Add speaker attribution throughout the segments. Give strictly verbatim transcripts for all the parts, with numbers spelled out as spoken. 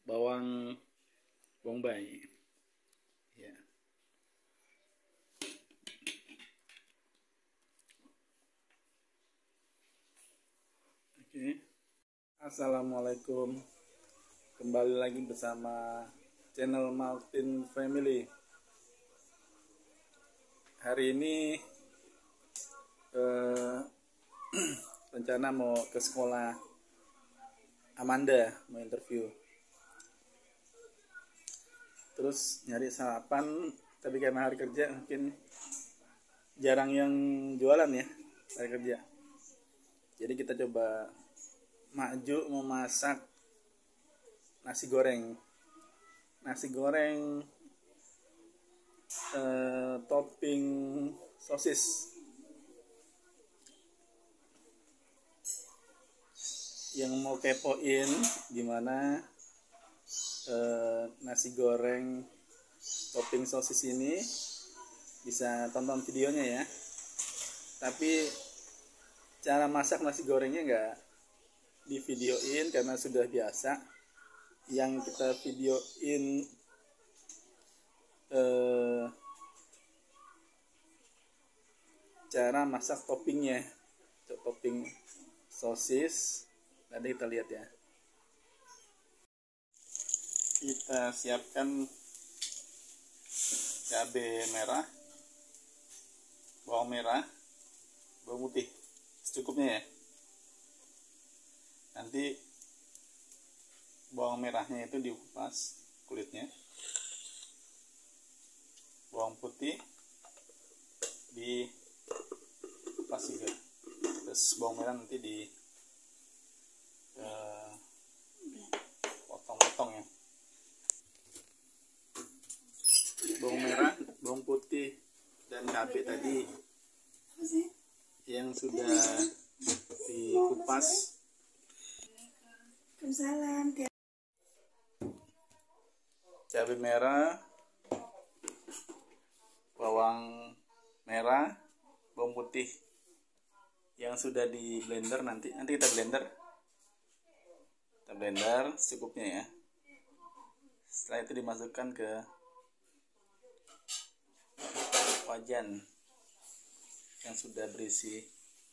Speaker 1: bawang bombay. Ya. Oke. Assalamualaikum. Kembali lagi bersama channel Martin Family. Hari ini eh, rencana mau ke sekolah Amanda, mau interview. Terus nyari sarapan, tapi karena hari kerja mungkin jarang yang jualan ya hari kerja. Jadi kita coba maju memasak nasi goreng. Nasi goreng eh, topping sosis. Yang mau kepoin gimana eh, nasi goreng topping sosis ini, bisa tonton videonya ya. Tapi cara masak nasi gorengnya nggak di videoin karena sudah biasa. Yang kita videoin eh, cara masak toppingnya, topping sosis. Nanti kita lihat ya. Kita siapkan cabai merah, bawang merah, bawang putih secukupnya ya. Nanti bawang merahnya itu dikupas kulitnya, bawang putih dikupas juga, terus bawang merah nanti di eh, potong-potong ya. Bawang merah, bawang putih, dan cabai tadi yang sudah dikupas.
Speaker 2: Salam.
Speaker 1: Cabai merah, bawang merah, bawang putih yang sudah di blender, nanti nanti kita blender. Kita blender secukupnya ya. Setelah itu dimasukkan ke wajan yang sudah berisi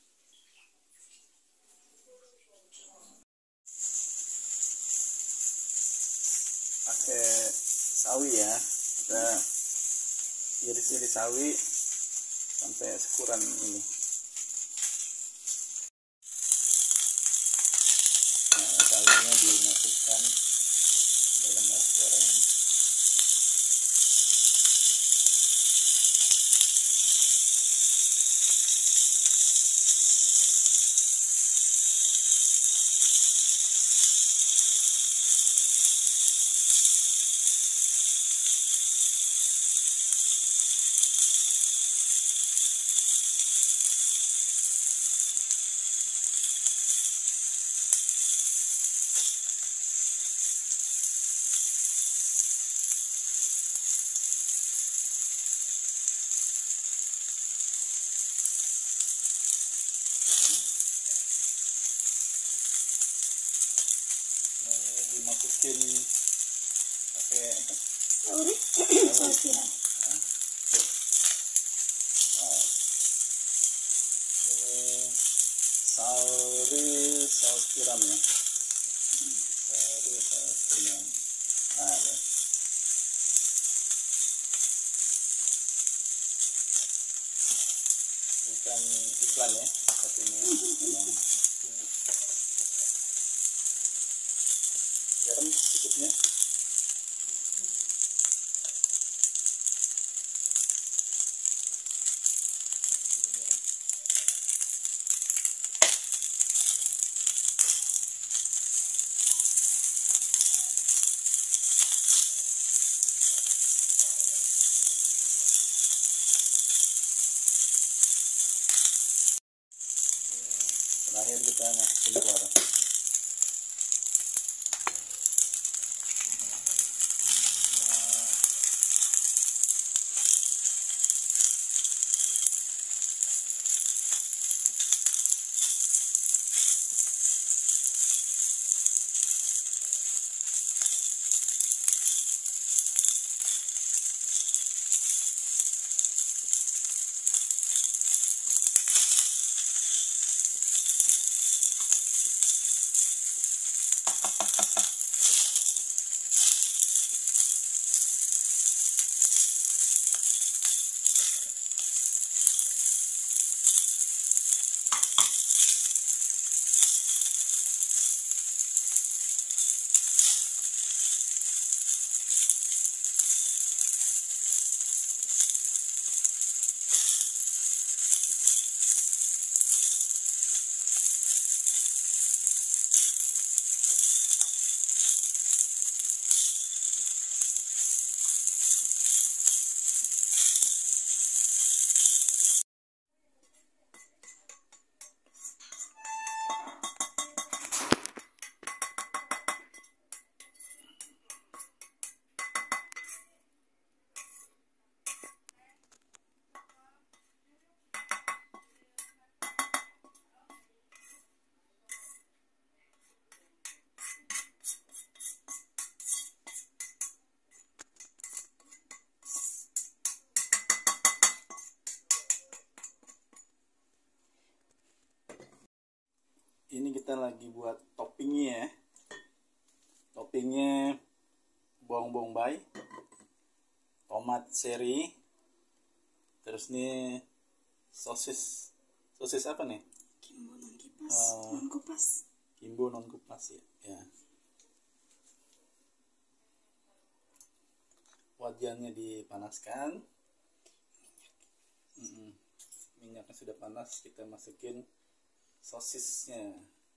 Speaker 1: pakai sawi ya. Kita iris-iris sawi sampai sekuran ini. Nah, sawinya dimasukkan dalam nasi goreng. Dimasukin pakai
Speaker 2: Sauri. Saus tiram.
Speaker 1: Ini sauri saus tiram ya. Sauri saus tiram. Nah, ya. Bukan iklan ya, tapi ini memang garam secukupnya. Terakhir kita masukin keluar. Ini kita lagi buat toppingnya ya. Toppingnya bawang bombay, tomat seri, terus nih sosis. Sosis apa nih?
Speaker 2: Kimbo non kipas,
Speaker 1: Uh,
Speaker 2: non kupas.
Speaker 1: Kimbo non kupas ya. ya. Wajannya dipanaskan. Mm-mm. Minyaknya sudah panas, kita masukin sosisnya.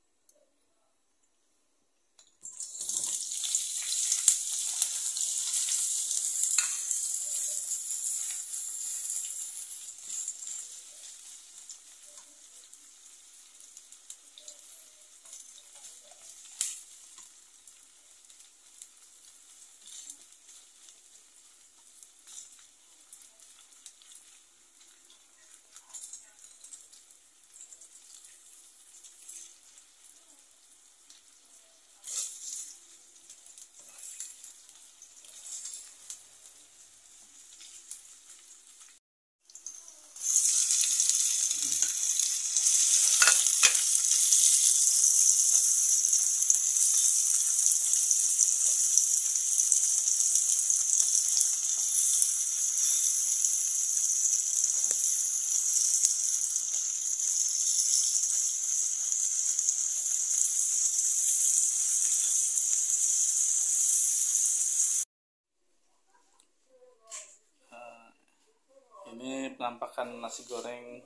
Speaker 1: Ini penampakan nasi goreng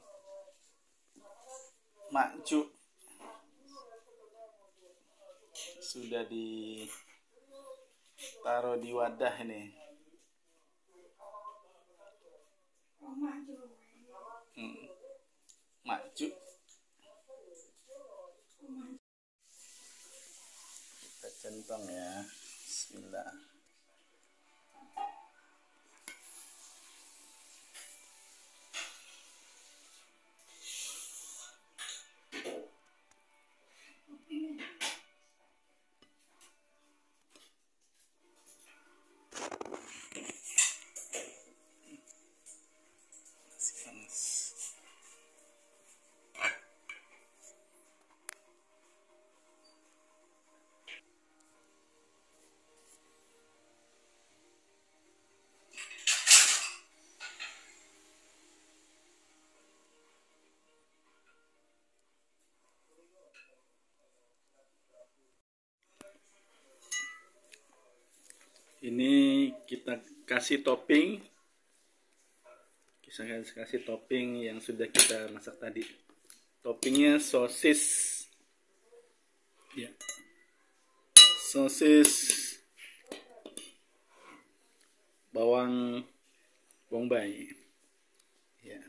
Speaker 1: makju sudah ditaruh di wadah ini. Hmm. Makju. Kita centong ya. Bismillah. Ini kita kasih topping, kita kasih topping yang sudah kita masak tadi. Toppingnya sosis, ya, sosis bawang bombay, ya.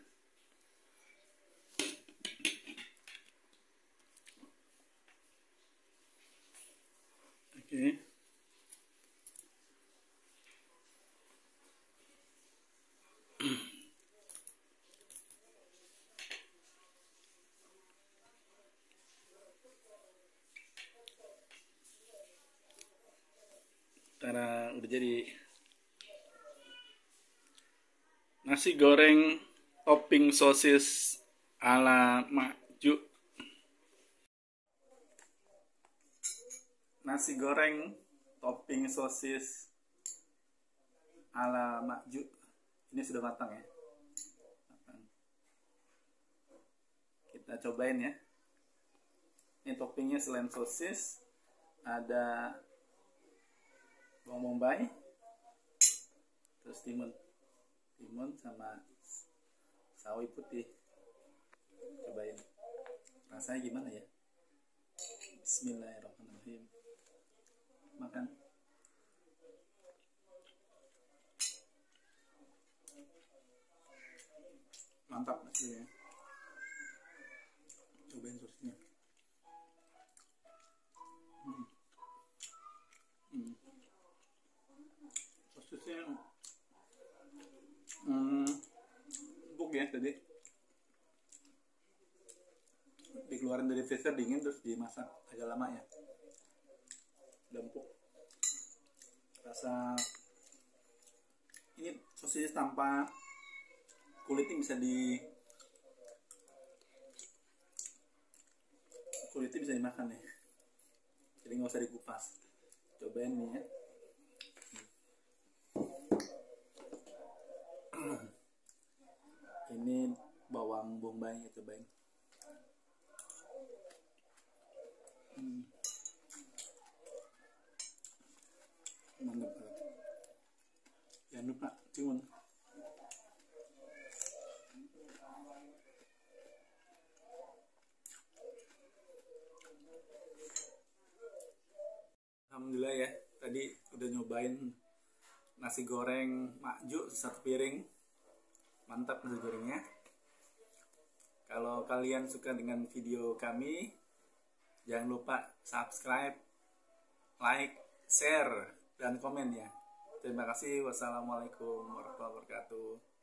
Speaker 1: Oke. Karena udah jadi nasi goreng topping sosis ala makju. nasi goreng topping sosis ala Makju. Ini sudah matang ya. Matang. Kita cobain ya. Ini toppingnya selain sosis ada bawang bombay, terus timun, timun sama sawi putih. Cobain. Rasanya gimana ya? Bismillahirrahmanirrahim. Makan. Mantap aslinya. Cobain sosisnya. Hmm. Hmm. Sosisnya hmm, empuk ya tadi. Dikeluarin dari freezer dingin terus dimasak agak lama ya. Empuk. Rasa ini sosis tanpa kulitnya bisa di kulitnya bisa dimakan nih, jadi nggak usah dikupas. Cobain nih ya. Ini bawang bombay, cobain. hmm. Mantap banget. Jangan lupa timun. Alhamdulillah ya, tadi udah nyobain nasi goreng Makju satu piring. Mantap nasi gorengnya. Kalau kalian suka dengan video kami, jangan lupa subscribe, like, share, dan komen ya. Terima kasih. Wassalamualaikum warahmatullahi wabarakatuh.